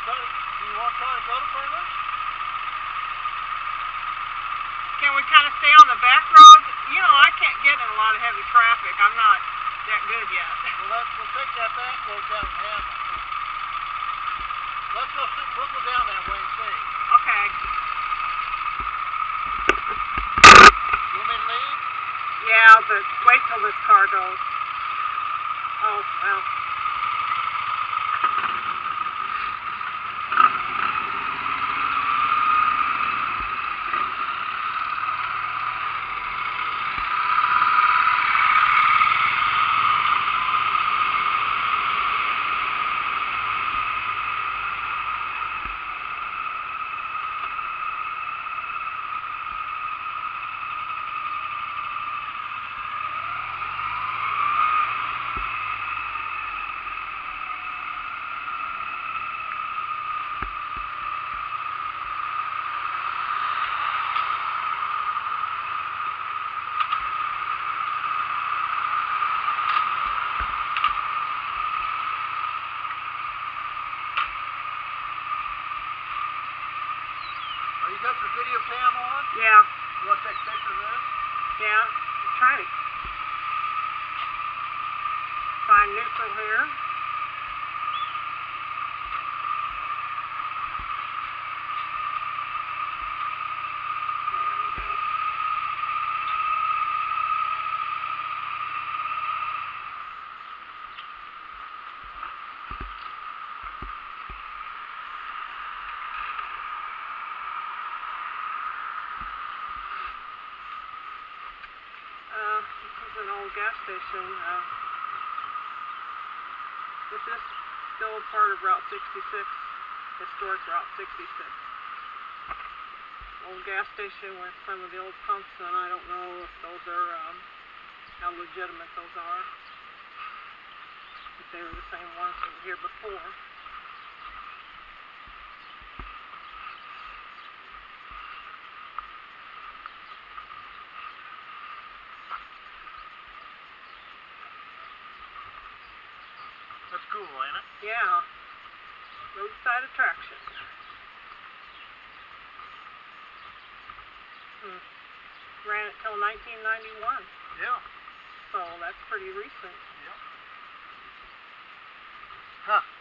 you want to try to go to Plymouth? Can we kind of stay on the back roads? You know, I can't get in a lot of heavy traffic. I'm not that good yet. Well, we'll take that back road down and Hamlet. Let's go. We'll go down that way and see. Okay. You want me to leave? Yeah, but wait till this car goes. Oh, well. You got your video cam on? Yeah. You want to take a picture of this? Yeah. I'm trying to find neutral here. This is an old gas station. This is still part of Route 66, historic Route 66. Old gas station with some of the old pumps, and I don't know if those are, how legitimate those are. If they were the same ones that were here before. That's cool, ain't it? Yeah. Roadside attraction. Ran it till 1991. Yeah. So that's pretty recent. Yeah. Huh.